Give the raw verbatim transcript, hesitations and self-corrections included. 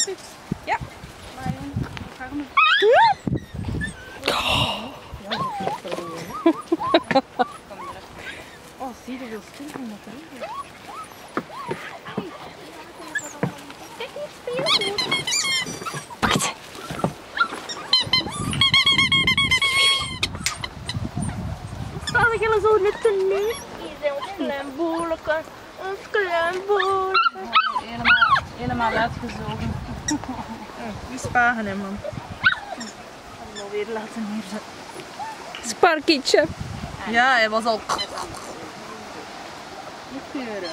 zit. Ja. Maar ga ik hem. Oh, zie je dat heel stil van dat erin. Kijk niet speelgoed. Pak het. Staan we gaan zo net te neer. Hier zijn ons klein boerlijke. Ons klein boerlijke. Helemaal, helemaal uitgezogen. Die spagen hem man. Ik ga hem alweer laten neerzetten. Sparkietje. Ja, hij was al. Niet geuren.